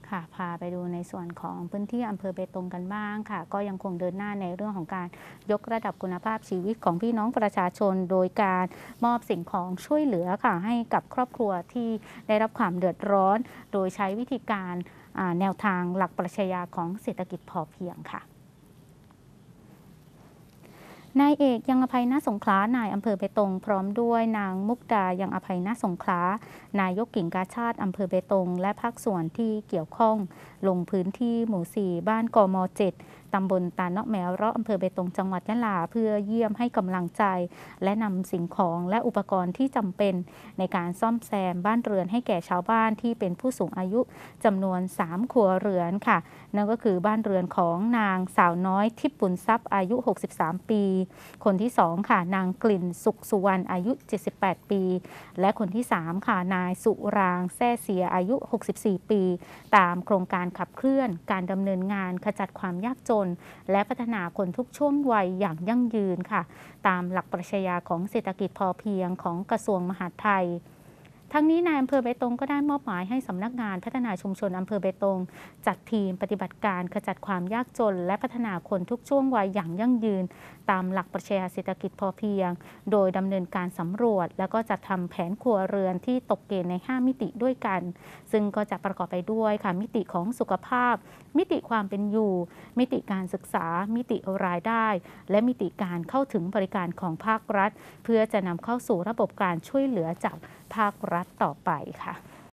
ค่ะพาไปดูในส่วนของพื้นที่อำเภอเบตงกันบ้างค่ะก็ยังคงเดินหน้าในเรื่องของการยกระดับคุณภาพชีวิตของพี่น้องประชาชนโดยการมอบสิ่งของช่วยเหลือค่ะให้กับครอบครัวที่ได้รับความเดือดร้อนโดยใช้วิธีการแนวทางหลักปรัชญาของเศรษฐกิจพอเพียงค่ะ นายเอกยังอภัยณสงขลานายอำเภอเบตงพร้อมด้วยนางมุกดายังอภัยณสงขลานายกกิ่งกาชาติอำเภอเบตงและภาคส่วนที่เกี่ยวข้องลงพื้นที่หมู่ 4 บ้านกม 7ตำบลตาเนาะแมวเราะอำเภอเบตงจังหวัดยะลาเพื่อเยี่ยมให้กำลังใจและนำสิ่งของและอุปกรณ์ที่จำเป็นในการซ่อมแซมบ้านเรือนให้แก่ชาวบ้านที่เป็นผู้สูงอายุจำนวน3ครัวเรือนค่ะนั่นก็คือบ้านเรือนของนางสาวน้อยทิพย์ปุณทรัพย์อายุ63ปีคนที่2ค่ะนางกลิ่นสุขสุวรรณอายุ78ปีและคนที่3ค่ะนายสุรางแซ่เสียอายุ64ปีตามโครงการขับเคลื่อนการดำเนินงานขจัดความยากจนและพัฒนาคนทุกช่วงวัยอย่างยั่งยืนค่ะตามหลักปรัชญาของเศรษฐกิจพอเพียงของกระทรวงมหาดไทยทั้งนี้นายอำเภอเบตงก็ได้มอบหมายให้สำนักงานพัฒนาชุมชนอำเภอเบตงจัดทีมปฏิบัติการขจัดความยากจนและพัฒนาคนทุกช่วงวัยอย่างยั่งยืนตามหลักปรัชญาเศรษฐกิจพอเพียงโดยดำเนินการสำรวจแล้วก็จัดทำแผนครัวเรือนที่ตกเกณฑ์ใน5มิติด้วยกันซึ่งก็จะประกอบไปด้วยค่ะมิติของสุขภาพมิติความเป็นอยู่มิติการศึกษามิติรายได้และมิติการเข้าถึงบริการของภาครัฐเพื่อจะนำเข้าสู่ระบบการช่วยเหลือจากภาครัฐต่อไปค่ะ